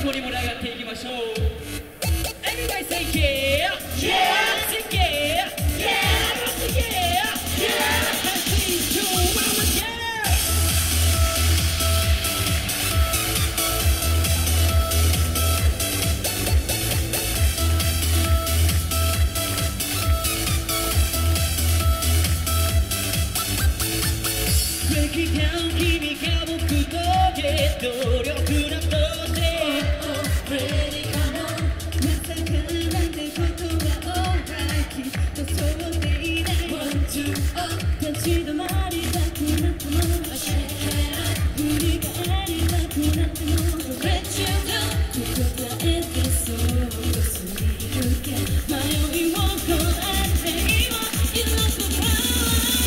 当に盛り上がっていきましょう。 Everybody say yeah yeah say yeah yeah say yeah yeah 3, 2, 1 yeah。 Break it down 君が僕と努力などで Ready come on まさかなんてことは Alright きっとそうでいない One two up 立ち止まりたくなっても振り返りたくなっても Let you know 答えてそうすぎるけ迷いをこらえて今 You lost the power。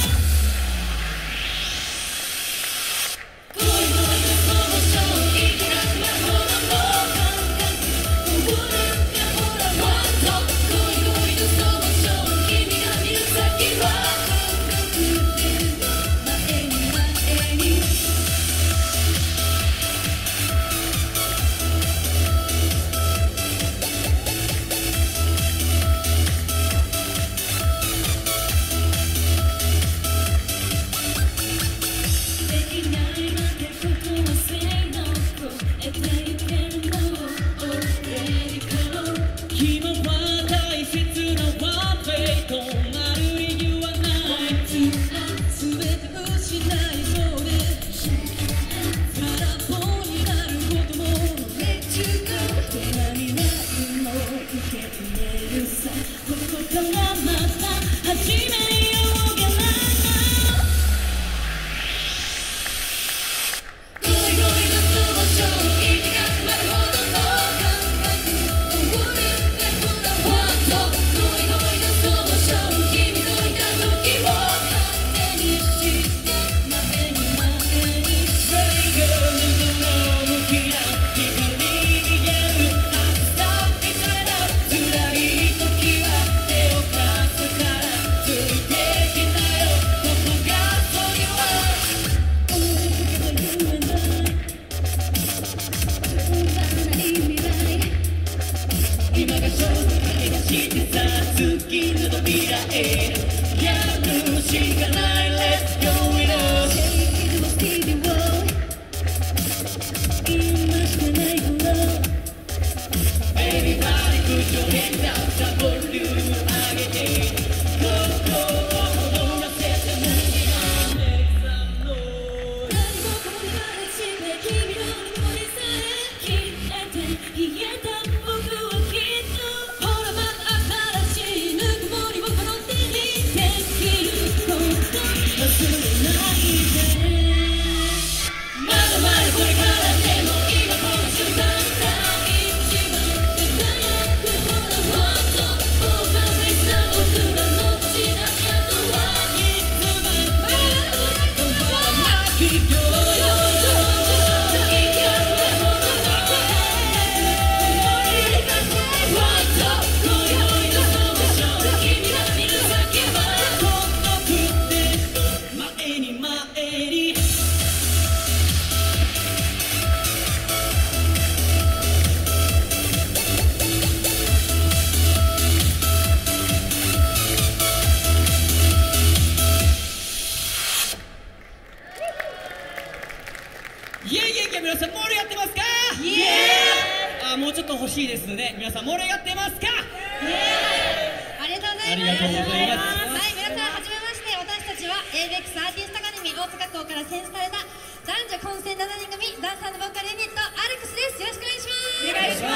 皆さん盛り上がってますか？イエーイ。もうちょっと欲しいですね。皆さん盛り上がってますか？ イエーイ。ありがとうございます。 ありがとうございます。 はい、皆さんはじめまして。私たちは ABEX アーティストアカデミー大阪校から選出された男女混戦7人組ダンサーのボーカルユニットアルクスです。よろしくお願いします。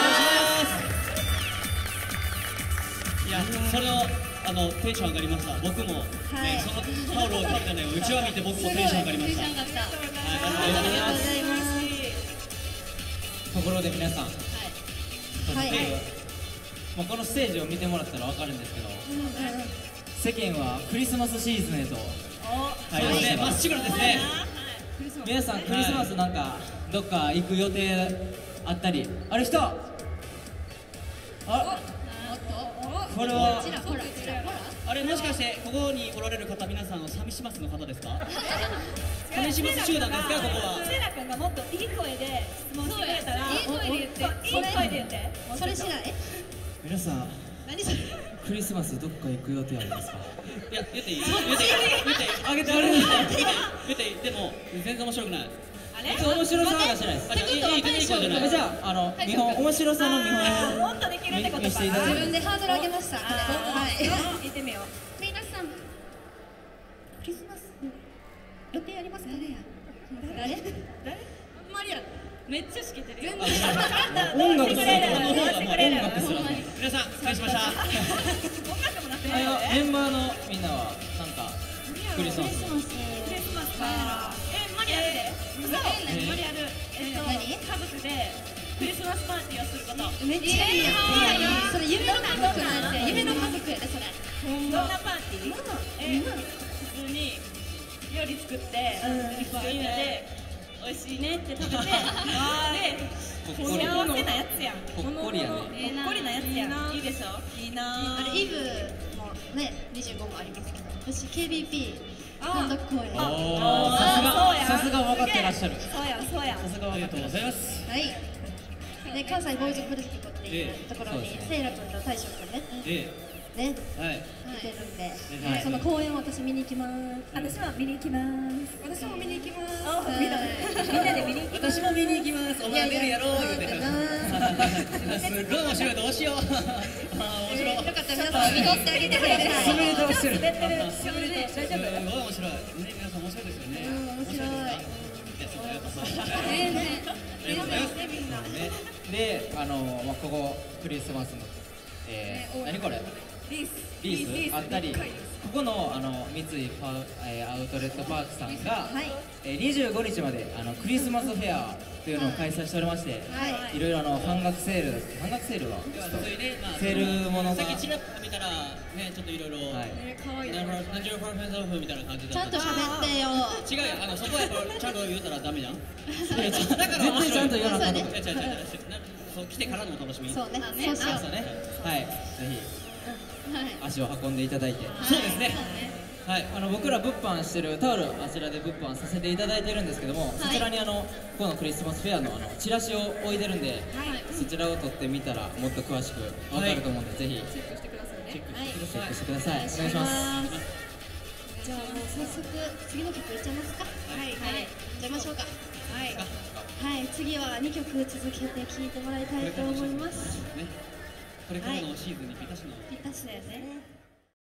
いや、それをテンション上がりました。僕も、ね、そのタオルを買ったのをうちわ見て僕もテンション上がりました。 ありがとうございます。 ところで皆さん、 はい、 このステージを見てもらったら分かるんですけど、世間はクリスマスシーズンへと入りましてまっしぐらですね。 皆さんクリスマスなんかどっか行く予定あったりある人？これはあれもしかしてここにおられる方皆さん寂しますの方ですか？寂します集団ですかここは？ せいらくんがもっといい声で質問してくれたら、 いい声で言っていい声で言って。 それしない。 皆さん何それ。 クリスマスどっか行く予定ありますか？ いや言っていい？言っていい？あげてあれ言っていい？でも全然面白くない。 あれ？ 面白さはしないです。 いい声じゃない。 じゃあ見本面白さの見本をもっとできるってことか見せていただいて。 自分でハードル上げました。はい。 行ってみよう。 皆さん、クリスマス予定ありますか？誰？ 誰？マリアめっちゃしけてるよ。 音楽する音楽する。 皆さん失礼しました。 楽もなってないよね。 メンバーのみんなはなんかクリスマス。 クリスマスか。マリアルで？嘘？マリアル家族でクリスマスパーティーをすること。 めっちゃいいやん。それ夢の家族なんて、夢の家族やでそれ。 どんなパーティー？普通に料理作ってみんなで美味しいねって食べて、で幸せなやつやん。 ほっこりやね。 ほっこりなやつやん。いいでしょ？いいな。 あれイブもね、25もありますけど、私 KBP 単独公演。 さすが分かってらっしゃる。 そうやそうや。 さすがありがとうございます。 はい。で関西ボーイズプロジェクトっていうところにセイラ君と大将君ねはい出てるんで、その公演を私見に行きます。 私は見に行きます。 私も見に行きます。 みんなで見に行きます。 私も見に行きます。お前出るやろ言うて。すごい面白い。どうしよう。面白い。 よかったら皆さん見とってあげてください。 滑り倒してる。 滑ってる。大丈夫？ すごい面白い。ね皆さん面白いですよね。 面白い。 でここクリスマスの何これリースあったり、ここの三井アウトレットパークさんが25日までクリスマスフェアというのを開催しておりまして、いろいろ半額セールはセールものがさっきちらっと見たらねちょっといろいろ何十パーセントオフみたいな感じだった。 ちゃんと喋ってよ。 違うよそこはちゃんと言うたらダメじゃん。 絶対ちゃんと言わなかった。 そう来てからのお楽しみ。 そうね。そうしよう。 はい、ぜひ足を運んでいただいて。 そうですね。 はい、僕ら物販してるタオルあちらで物販させていただいてるんですけども、そちらにここのクリスマスフェアのチラシを置いてるんで、そちらを取ってみたらもっと詳しく分かると思うんで、ぜひチェックしてくださいね。チェックしてください。お願いします。 じゃあもう早速次の曲いっちゃいますか。はい。じゃあ行きましょうか。はい。次は2曲続けて聴いてもらいたいと思います。 これからのシーズンにぴったしの。 ぴったしだよね。